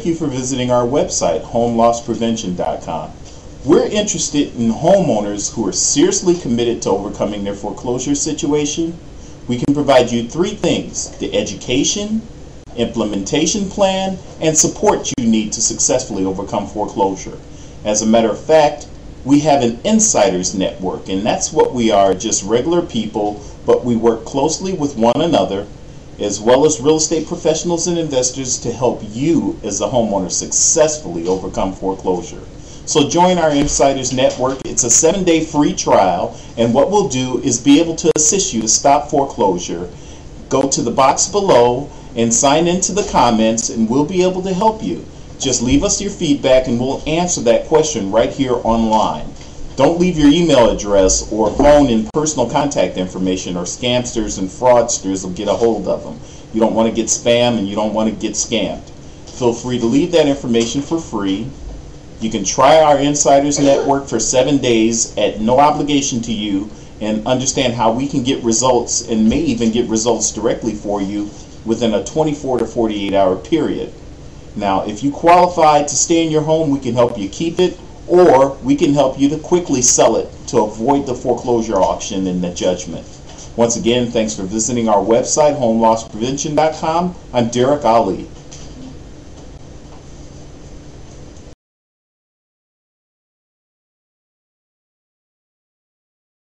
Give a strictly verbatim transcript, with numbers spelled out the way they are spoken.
Thank you for visiting our website, home loss prevention dot com. We're interested in homeowners who are seriously committed to overcoming their foreclosure situation. We can provide you three things: the education, implementation plan, and support you need to successfully overcome foreclosure. As a matter of fact, we have an insiders network, and that's what we are, just regular people, but we work closely with one another as well as real estate professionals and investors to help you as a homeowner successfully overcome foreclosure. So join our Insiders Network. It's a seven-day free trial, and what we'll do is be able to assist you to stop foreclosure. Go to the box below and sign into the comments, and we'll be able to help you. Just leave us your feedback, and we'll answer that question right here online. Don't leave your email address or phone and personal contact information, or scamsters and fraudsters will get a hold of them. You don't want to get spam, and you don't want to get scammed. Feel free to leave that information for free. You can try our Insiders Network for seven days at no obligation to you and understand how we can get results, and may even get results directly for you within a twenty-four to forty-eight hour period. Now, if you qualify to stay in your home, we can help you keep it, or we can help you to quickly sell it to avoid the foreclosure auction and the judgment. Once again, thanks for visiting our website, home loss prevention dot com. I'm Derek Ali.